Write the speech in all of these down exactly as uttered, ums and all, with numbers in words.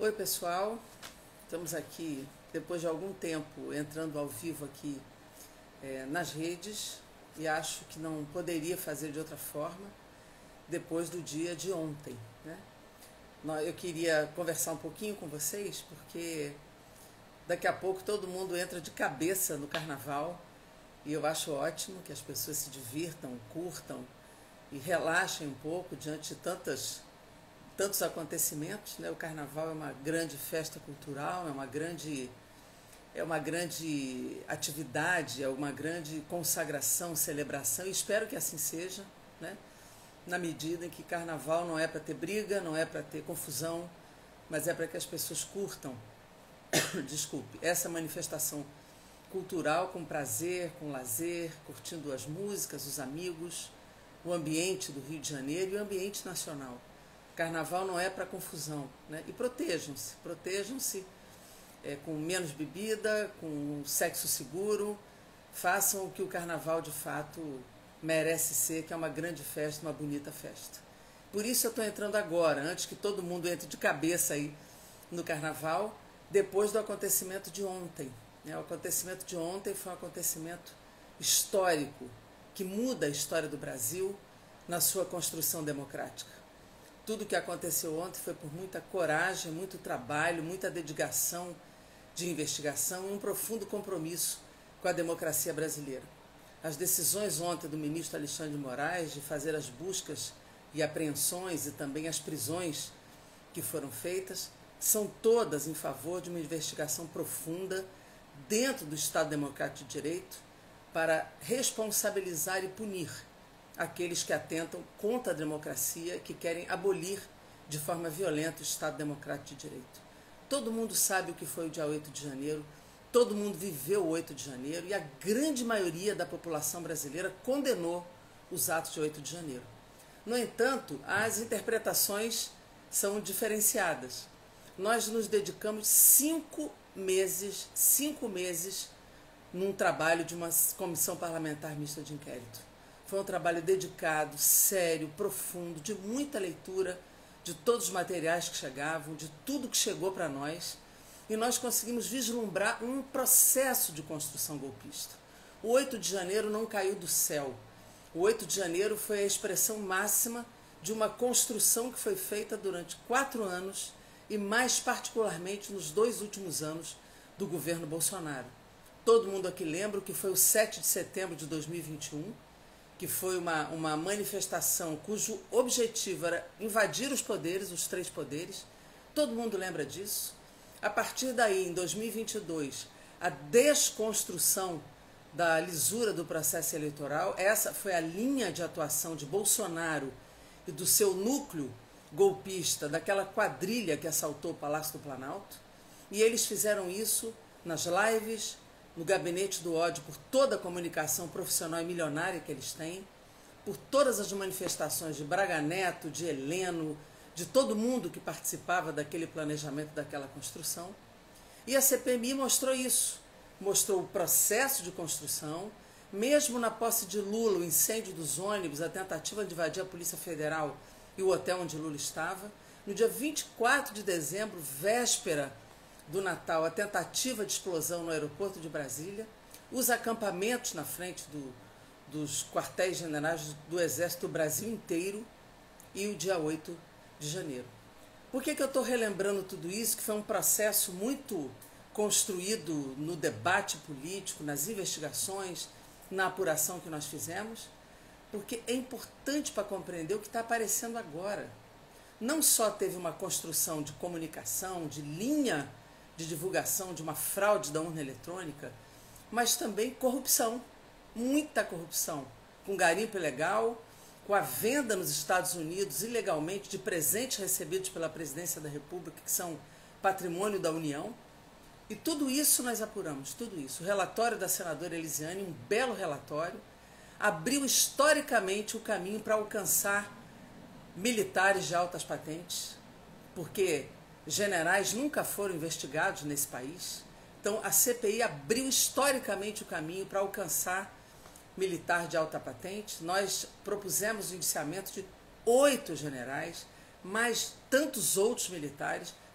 Oi pessoal, estamos aqui depois de algum tempo entrando ao vivo aqui é, nas redes e acho que não poderia fazer de outra forma depois do dia de ontem, né? Eu queria conversar um pouquinho com vocês porque daqui a pouco todo mundo entra de cabeça no carnaval e eu acho ótimo que as pessoas se divirtam, curtam e relaxem um pouco diante de tantas tantos acontecimentos, né? O carnaval é uma grande festa cultural, é uma grande, é uma grande atividade, é uma grande consagração, celebração, e espero que assim seja, né? Na medida em que carnaval não é para ter briga, não é para ter confusão, mas é para que as pessoas curtam, desculpe, essa manifestação cultural com prazer, com lazer, curtindo as músicas, os amigos, o ambiente do Rio de Janeiro e o ambiente nacional. Carnaval não é para confusão, né? E protejam-se, protejam-se é, com menos bebida, com sexo seguro, façam o que o carnaval de fato merece ser, que é uma grande festa, uma bonita festa. Por isso eu estou entrando agora, antes que todo mundo entre de cabeça aí no carnaval, depois do acontecimento de ontem, né? O acontecimento de ontem foi um acontecimento histórico, que muda a história do Brasil na sua construção democrática. Tudo o que aconteceu ontem foi por muita coragem, muito trabalho, muita dedicação de investigação e um profundo compromisso com a democracia brasileira. As decisões ontem do ministro Alexandre de Moraes de fazer as buscas e apreensões e também as prisões que foram feitas são todas em favor de uma investigação profunda dentro do Estado Democrático de Direito para responsabilizar e punir aqueles que atentam contra a democracia, que querem abolir de forma violenta o Estado Democrático de Direito. Todo mundo sabe o que foi o dia oito de janeiro, todo mundo viveu o oito de janeiro e a grande maioria da população brasileira condenou os atos de oito de janeiro. No entanto, as interpretações são diferenciadas. Nós nos dedicamos cinco meses, cinco meses num trabalho de uma comissão parlamentar mista de inquérito. Foi um trabalho dedicado, sério, profundo, de muita leitura de todos os materiais que chegavam, de tudo que chegou para nós, e nós conseguimos vislumbrar um processo de construção golpista. O oito de janeiro não caiu do céu. O oito de janeiro foi a expressão máxima de uma construção que foi feita durante quatro anos e mais particularmente nos dois últimos anos do governo Bolsonaro. Todo mundo aqui lembra que foi o sete de setembro de dois mil e vinte e um, que foi uma, uma manifestação cujo objetivo era invadir os poderes, os três poderes. Todo mundo lembra disso. A partir daí, em dois mil e vinte e dois, a desconstrução da lisura do processo eleitoral, essa foi a linha de atuação de Bolsonaro e do seu núcleo golpista, daquela quadrilha que assaltou o Palácio do Planalto. E eles fizeram isso nas lives, no gabinete do ódio, por toda a comunicação profissional e milionária que eles têm, por todas as manifestações de Braga Neto, de Heleno, de todo mundo que participava daquele planejamento, daquela construção. E a C P M I mostrou isso, mostrou o processo de construção, mesmo na posse de Lula, o incêndio dos ônibus, a tentativa de invadir a Polícia Federal e o hotel onde Lula estava. No dia vinte e quatro de dezembro, véspera do Natal, a tentativa de explosão no aeroporto de Brasília, os acampamentos na frente do, dos quartéis generais do Exército do Brasil inteiro e o dia oito de janeiro. Por que que eu estou relembrando tudo isso? Que foi um processo muito construído no debate político, nas investigações, na apuração que nós fizemos, porque é importante para compreender o que está aparecendo agora. Não só teve uma construção de comunicação, de linha de divulgação de uma fraude da urna eletrônica, mas também corrupção, muita corrupção, com garimpo ilegal, com a venda nos Estados Unidos ilegalmente de presentes recebidos pela Presidência da República, que são patrimônio da União. E tudo isso nós apuramos, tudo isso. O relatório da senadora Elisiane, um belo relatório, abriu historicamente o caminho para alcançar militares de altas patentes, porque generais nunca foram investigados nesse país. Então a C P I abriu historicamente o caminho para alcançar militar de alta patente. Nós propusemos o indiciamento de oito generais, mais tantos outros militares,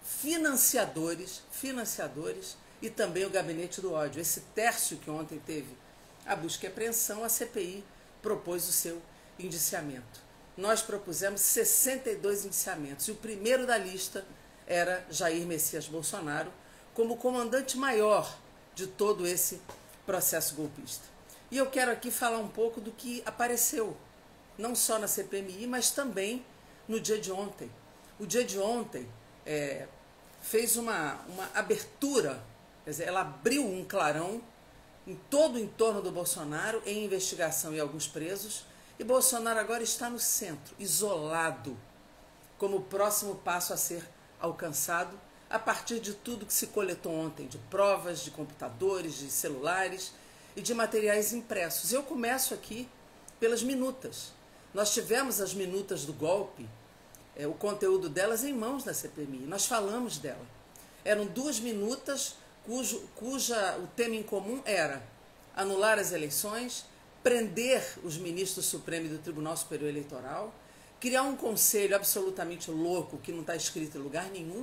financiadores, financiadores e também o gabinete do ódio. Esse tércio que ontem teve a busca e apreensão, a C P I propôs o seu indiciamento. Nós propusemos sessenta e dois indiciamentos e o primeiro da lista era Jair Messias Bolsonaro como comandante maior de todo esse processo golpista. E eu quero aqui falar um pouco do que apareceu, não só na C P M I, mas também no dia de ontem. O dia de ontem é, fez uma, uma abertura, quer dizer, ela abriu um clarão em todo o entorno do Bolsonaro, em investigação e alguns presos, e Bolsonaro agora está no centro, isolado, como o próximo passo a ser alcançado, a partir de tudo que se coletou ontem, de provas, de computadores, de celulares e de materiais impressos. Eu começo aqui pelas minutas. Nós tivemos as minutas do golpe, é, o conteúdo delas em mãos da C P M I. Nós falamos dela. Eram duas minutas cujo, cuja o tema em comum era anular as eleições, prender os ministros do Supremo e do Tribunal Superior Eleitoral, criar um conselho absolutamente louco que não está escrito em lugar nenhum,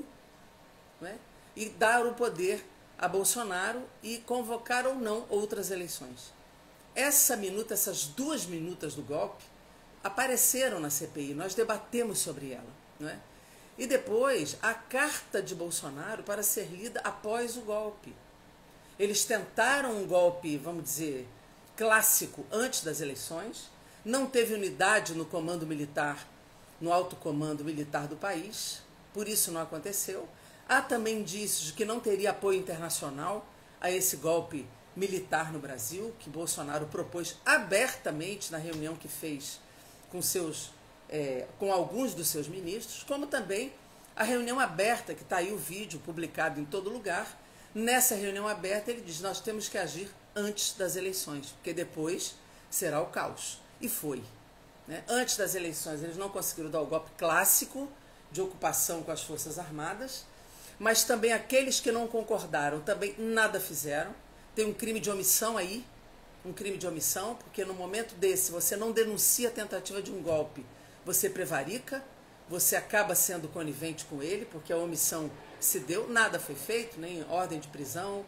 né? E dar o poder a Bolsonaro e convocar ou não outras eleições. Essa minuta, essas duas minutas do golpe apareceram na C P I, nós debatemos sobre ela, não é? E depois a carta de Bolsonaro para ser lida após o golpe. Eles tentaram um golpe, vamos dizer, clássico antes das eleições, não teve unidade no comando militar, no alto comando militar do país, por isso não aconteceu. Há também indícios de que não teria apoio internacional a esse golpe militar no Brasil, que Bolsonaro propôs abertamente na reunião que fez com, seus, é, com alguns dos seus ministros, como também a reunião aberta, que está aí o vídeo publicado em todo lugar. Nessa reunião aberta ele diz, nós temos que agir antes das eleições, porque depois será o caos. E foi. Né? Antes das eleições eles não conseguiram dar o golpe clássico de ocupação com as Forças Armadas, mas também aqueles que não concordaram também nada fizeram. Tem um crime de omissão aí, um crime de omissão, porque no momento desse você não denuncia a tentativa de um golpe, você prevarica, você acaba sendo conivente com ele, porque a omissão se deu, nada foi feito, nem ordem de prisão,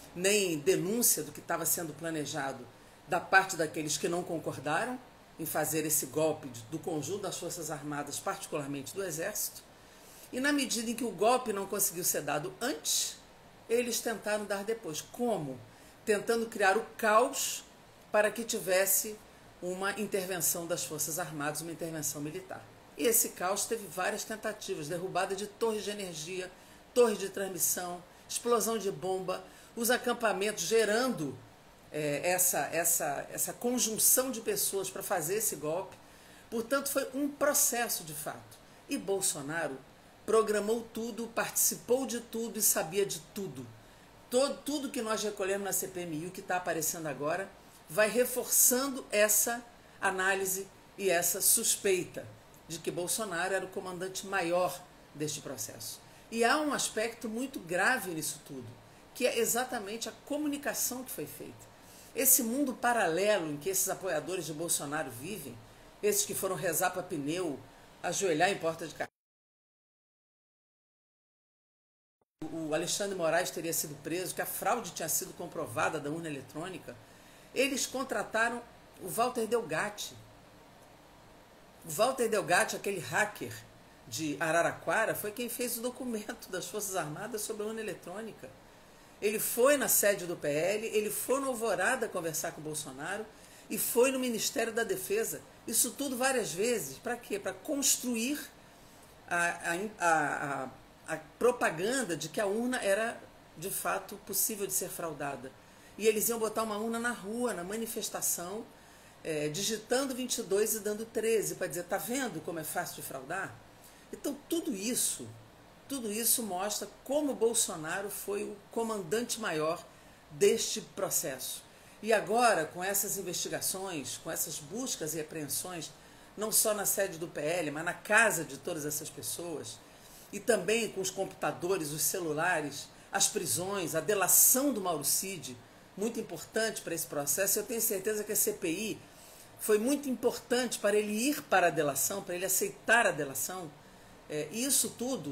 nem denúncia do que estava sendo planejado da parte daqueles que não concordaram em fazer esse golpe do conjunto das Forças Armadas, particularmente do Exército. E na medida em que o golpe não conseguiu ser dado antes, eles tentaram dar depois. Como? Tentando criar o caos para que tivesse uma intervenção das Forças Armadas, uma intervenção militar. E esse caos teve várias tentativas, derrubada de torres de energia, torres de transmissão, explosão de bomba, os acampamentos gerando é, essa, essa, essa conjunção de pessoas para fazer esse golpe. Portanto, foi um processo de fato. E Bolsonaro programou tudo, participou de tudo e sabia de tudo. Todo, tudo que nós recolhemos na C P M I, o que está aparecendo agora, vai reforçando essa análise e essa suspeita de que Bolsonaro era o comandante maior deste processo. E há um aspecto muito grave nisso tudo, que é exatamente a comunicação que foi feita. Esse mundo paralelo em que esses apoiadores de Bolsonaro vivem, esses que foram rezar para pneu, ajoelhar em porta de carro. O Alexandre Moraes teria sido preso, que a fraude tinha sido comprovada da urna eletrônica. Eles contrataram o Walter Delgatti. O Walter Delgatti, aquele hacker de Araraquara, foi quem fez o documento das Forças Armadas sobre a urna eletrônica. Ele foi na sede do P L, ele foi no Alvorada conversar com o Bolsonaro e foi no Ministério da Defesa. Isso tudo várias vezes. Para quê? Para construir a, a, a, a propaganda de que a urna era, de fato, possível de ser fraudada. E eles iam botar uma urna na rua, na manifestação, é, digitando vinte e dois e dando treze, para dizer, tá vendo como é fácil de fraudar? Então, tudo isso, tudo isso mostra como Bolsonaro foi o comandante maior deste processo. E agora, com essas investigações, com essas buscas e apreensões, não só na sede do P L, mas na casa de todas essas pessoas, e também com os computadores, os celulares, as prisões, a delação do Mauro Cid, muito importante para esse processo. Eu tenho certeza que a C P I foi muito importante para ele ir para a delação, para ele aceitar a delação. É, isso tudo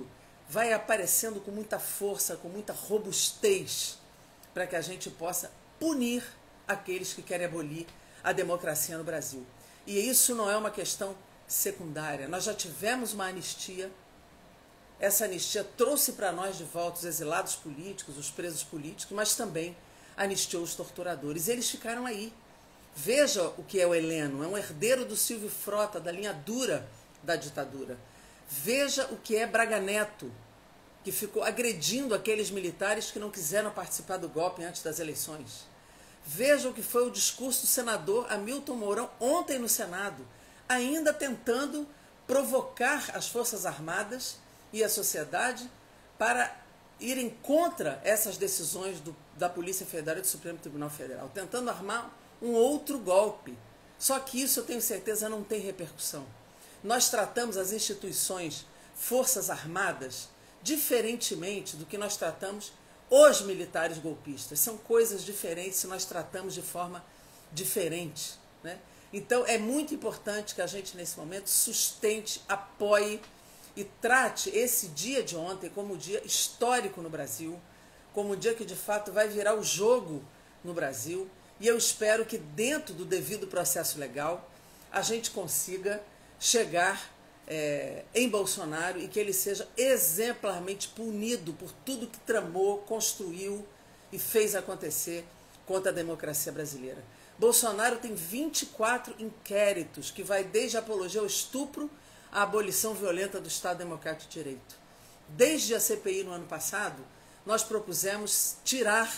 vai aparecendo com muita força, com muita robustez, para que a gente possa punir aqueles que querem abolir a democracia no Brasil. E isso não é uma questão secundária. Nós já tivemos uma anistia. Essa anistia trouxe para nós de volta os exilados políticos, os presos políticos, mas também anistiou os torturadores. Eles ficaram aí. Veja o que é o Heleno, é um herdeiro do Silvio Frota, da linha dura da ditadura. Veja o que é Braga Neto, que ficou agredindo aqueles militares que não quiseram participar do golpe antes das eleições. Veja o que foi o discurso do senador Hamilton Mourão ontem no Senado, ainda tentando provocar as Forças Armadas e a sociedade para irem contra essas decisões do, da Polícia Federal e do Supremo Tribunal Federal, tentando armar um outro golpe. Só que isso, eu tenho certeza, não tem repercussão. Nós tratamos as instituições, Forças Armadas, diferentemente do que nós tratamos os militares golpistas. São coisas diferentes se nós tratamos de forma diferente, né? Então, é muito importante que a gente, nesse momento, sustente, apoie e trate esse dia de ontem como um dia histórico no Brasil, como um dia que, de fato, vai virar o jogo no Brasil. E eu espero que, dentro do devido processo legal, a gente consiga chegar é, em Bolsonaro e que ele seja exemplarmente punido por tudo que tramou, construiu e fez acontecer contra a democracia brasileira. Bolsonaro tem vinte e quatro inquéritos, que vai desde a apologia ao estupro à abolição violenta do Estado Democrático de Direito. Desde a C P I no ano passado, nós propusemos tirar,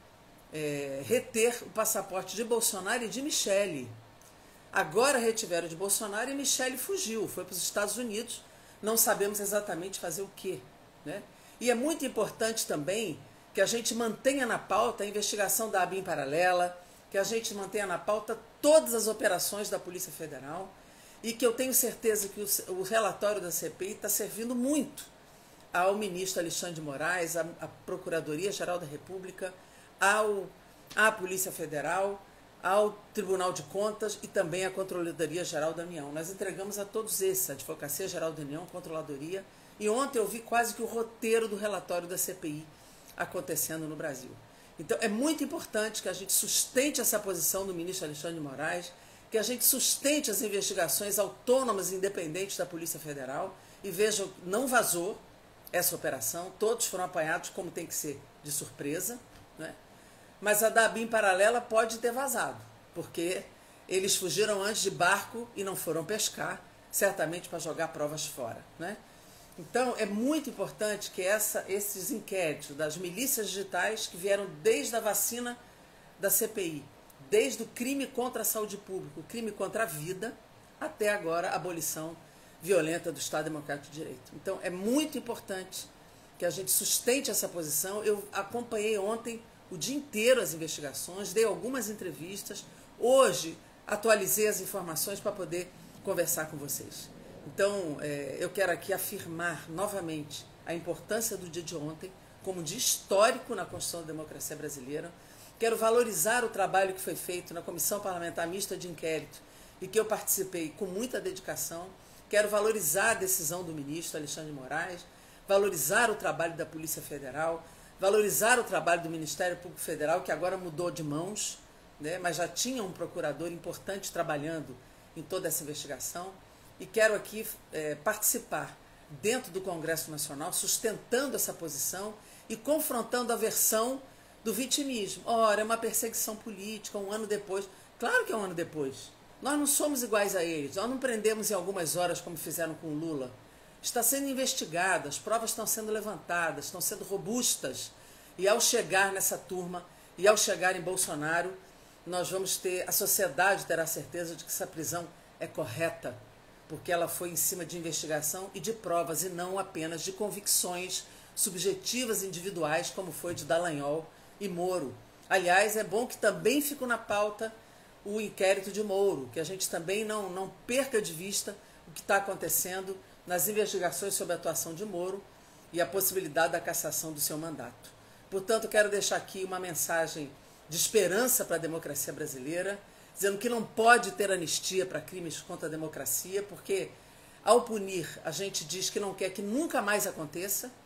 é, reter o passaporte de Bolsonaro e de Michele. Agora retiveram de Bolsonaro e Michele fugiu, foi para os Estados Unidos, não sabemos exatamente fazer o quê, né? E é muito importante também que a gente mantenha na pauta a investigação da ABIN paralela, que a gente mantenha na pauta todas as operações da Polícia Federal e que eu tenho certeza que o, o relatório da C P I está servindo muito ao ministro Alexandre de Moraes, à, à Procuradoria-Geral da República, ao, à Polícia Federal, ao Tribunal de Contas e também à Controladoria-Geral da União. Nós entregamos a todos esses, a Advocacia-Geral da União, Controladoria, e ontem eu vi quase que o roteiro do relatório da C P I acontecendo no Brasil. Então, é muito importante que a gente sustente essa posição do ministro Alexandre de Moraes, que a gente sustente as investigações autônomas e independentes da Polícia Federal e vejam, não vazou essa operação, todos foram apanhados como tem que ser, de surpresa, né? Mas a da ABIN paralela pode ter vazado, porque eles fugiram antes de barco e não foram pescar, certamente para jogar provas fora, né? Então, é muito importante que essa, esses inquéritos das milícias digitais que vieram desde a vacina da C P I, desde o crime contra a saúde pública, o crime contra a vida, até agora a abolição violenta do Estado Democrático de Direito. Então, é muito importante que a gente sustente essa posição. Eu acompanhei ontem o dia inteiro as investigações, dei algumas entrevistas. Hoje, atualizei as informações para poder conversar com vocês. Então, é, eu quero aqui afirmar novamente a importância do dia de ontem como um dia histórico na construção da democracia brasileira. Quero valorizar o trabalho que foi feito na Comissão Parlamentar Mista de Inquérito e que eu participei com muita dedicação. Quero valorizar a decisão do ministro Alexandre de Moraes, valorizar o trabalho da Polícia Federal, valorizar o trabalho do Ministério Público Federal, que agora mudou de mãos, né, mas já tinha um procurador importante trabalhando em toda essa investigação. E quero aqui é, participar dentro do Congresso Nacional, sustentando essa posição e confrontando a versão do vitimismo. Ora, é uma perseguição política, um ano depois. Claro que é um ano depois. Nós não somos iguais a eles. Nós não prendemos em algumas horas como fizeram com o Lula. Está sendo investigado, as provas estão sendo levantadas, estão sendo robustas. E ao chegar nessa turma, e ao chegar em Bolsonaro, nós vamos ter, a sociedade terá certeza de que essa prisão é correta, porque ela foi em cima de investigação e de provas, e não apenas de convicções subjetivas individuais, como foi de Dallagnol e Moro. Aliás, é bom que também fique na pauta o inquérito de Moro, que a gente também não, não perca de vista o que está acontecendo nas investigações sobre a atuação de Moro e a possibilidade da cassação do seu mandato. Portanto, quero deixar aqui uma mensagem de esperança para a democracia brasileira, dizendo que não pode ter anistia para crimes contra a democracia, porque ao punir a gente diz que não quer que nunca mais aconteça,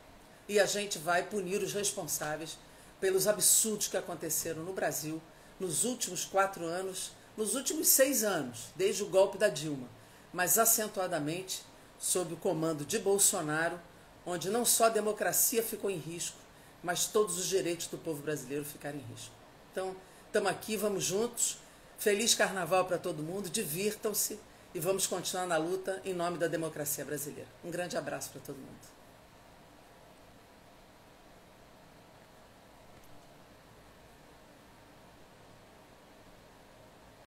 e a gente vai punir os responsáveis pelos absurdos que aconteceram no Brasil nos últimos quatro anos, nos últimos seis anos, desde o golpe da Dilma, mas acentuadamente sob o comando de Bolsonaro, onde não só a democracia ficou em risco, mas todos os direitos do povo brasileiro ficaram em risco. Então, estamos aqui, vamos juntos. Feliz Carnaval para todo mundo, divirtam-se e vamos continuar na luta em nome da democracia brasileira. Um grande abraço para todo mundo.